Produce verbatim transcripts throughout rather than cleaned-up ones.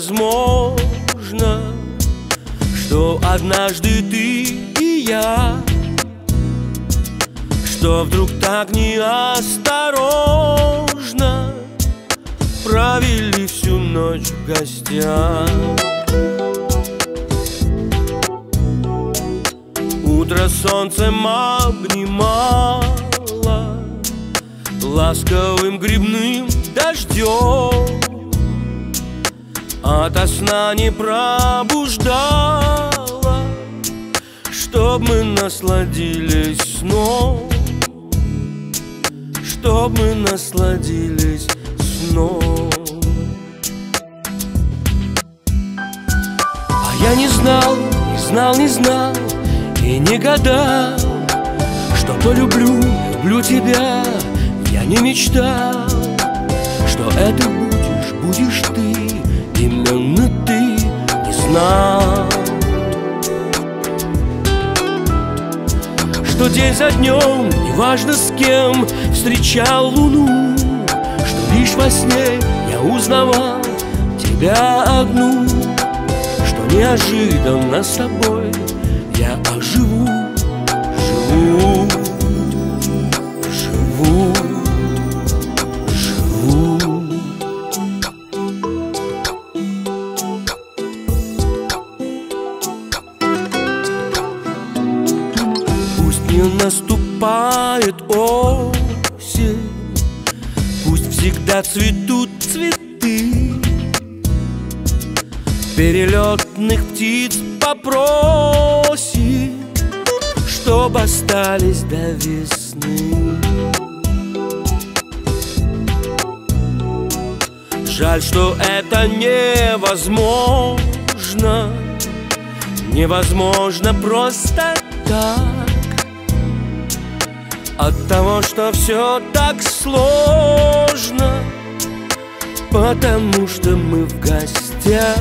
невозможно, что однажды ты и я, что вдруг так неосторожно провели всю ночь в гостях. Утро солнцем обнимало ласковым грибным дождем, ото сна не пробуждала, чтоб мы насладились сном, чтоб мы насладились сном. А я не знал, не знал, не знал и не гадал, что полюблю, люблю тебя. Я не мечтал, что это будешь, будешь ты, именно ты. Не знал, что день за днем, неважно с кем, встречал луну, что лишь во сне я узнавал тебя одну, что неожиданно с тобой я оживу, живу, живу, живу. Пусть не наступает осень, пусть всегда цветут цветы, перелетных птиц попросит, чтоб остались до весны. Жаль, что это невозможно, невозможно просто так, от того, что все так сложно, потому что мы в гостях,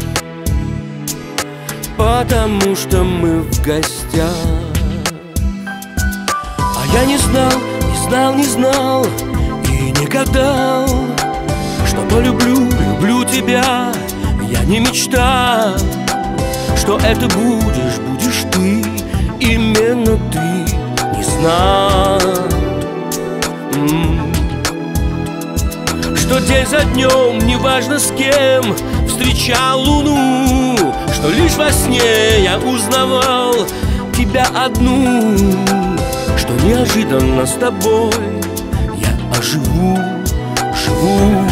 потому что мы в гостях. А я не знал, не знал, не знал и не гадал, что полюблю, люблю тебя. Я не мечтал, что это будешь, будешь ты, именно ты. Не знал, что день за днем, неважно с кем, встречал луну, что лишь во сне я узнавал тебя одну, что неожиданно с тобой я оживу, живу,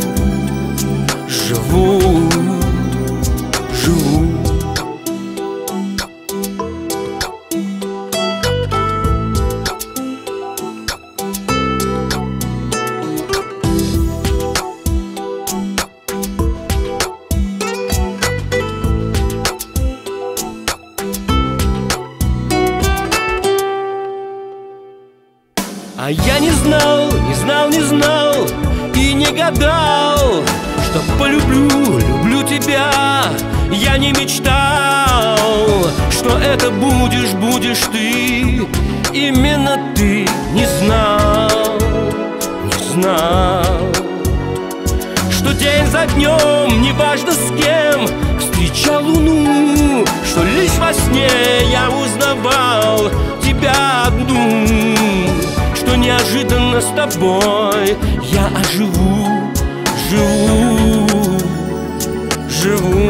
живу, живу. А я не знал, не знал, не знал и не гадал, что полюблю, люблю тебя. Я не мечтал, что это будешь, будешь ты, именно ты. Не знал, не знал, что день за днем, неважно с кем, встречал луну, что лишь во сне я узнавал тебя одну, что неожиданно с тобой я оживу, живу, живу.